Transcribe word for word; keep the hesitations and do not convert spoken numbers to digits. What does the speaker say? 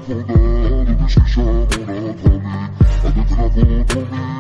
enfondado de shisha con Atami. Adentro foto mía.